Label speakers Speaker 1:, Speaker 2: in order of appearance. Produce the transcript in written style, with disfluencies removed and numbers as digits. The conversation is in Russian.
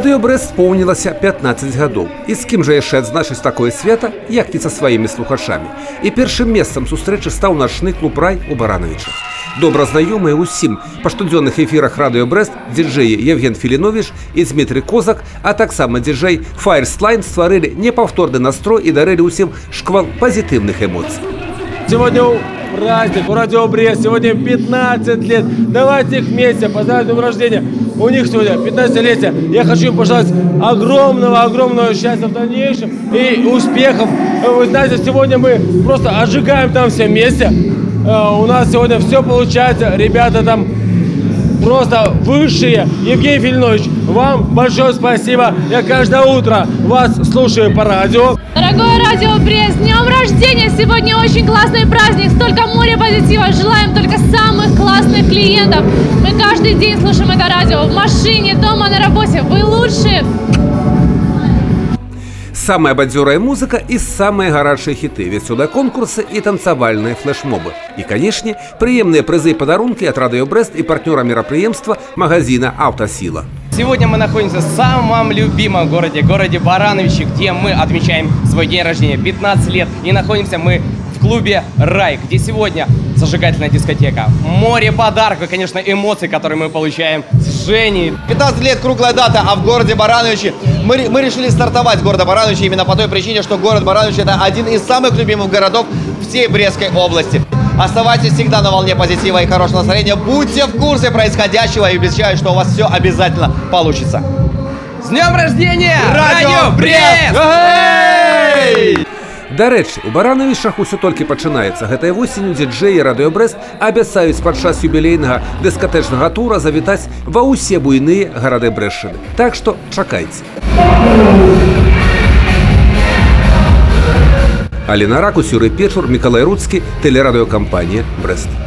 Speaker 1: Радыё Брэст споўнілася 15 гадоў. І з кім жа яшчэ адзначыць такое свята, як не са сваімі слухачамі. І першым месцам сустрэчы стаў начны клуб «Рай» у Барановичах. Добра знаёмыя ўсім па штодзённых эфірах Радыё Брэст дыджэі Евген Філіновіч і Дмітрый Козак, а таксама дыджэй Файерслайн стварылі непаўторны настрой і дарылі ўсім шквал пазітыўных эмоцый.
Speaker 2: Сегодня праздник у Радио Брест, сегодня 15 лет. Давайте их вместе поздравить с днем рождения. У них сегодня 15-летие. Я хочу им пожелать огромного счастья в дальнейшем и успехов. Вы знаете, сегодня мы просто отжигаем там все вместе. У нас сегодня все получается. Ребята там просто высшие. Евгений Филинович, вам большое спасибо. Я каждое утро вас слушаю по радио.
Speaker 3: Дорогое Радио Брест, с днем рождения! Сегодня очень классный праздник, столько моря позитива. Желаем только самых классных клиентов. Мы каждый день слушаем это радио в машине, дома, на работе. Вы лучшие!
Speaker 1: Самая бадзёрая музыка и самые горячие хиты, веселые конкурсы и танцевальные флешмобы. И, конечно, приемные призы и подарунки от Радыё Брест и партнера мероприемства магазина «Автосила».
Speaker 4: Сегодня мы находимся в самом любимом городе Барановичи, где мы отмечаем свой день рождения, 15 лет. И находимся мы в клубе «Рай», где сегодня зажигательная дискотека. Море подарков, конечно, эмоций, которые мы получаем с Женей.
Speaker 5: 15 лет круглая дата, а в городе Барановичи мы решили стартовать с города Барановичи именно по той причине, что город Барановичи — это один из самых любимых городов всей Брестской области. Оставайтесь всегда на волне позитива и хорошего настроения. Будьте в курсе происходящего и обещаю, что у вас все обязательно получится.
Speaker 4: С днем рождения!
Speaker 5: Радио Брест!
Speaker 1: До рэчы, у Барановичах усё толькі пачынаецца. Гэтай восенню дыджэі Радыё Брест абяцаюць падчас юбілейнага дыскатэчнага тура завітаць ва ўсе буйныя гарады Брэшчыны. Так што чакайце. Аліна Ракус, Юрый Печур, Миколай Руцкі, телерадиокомпания «Брест».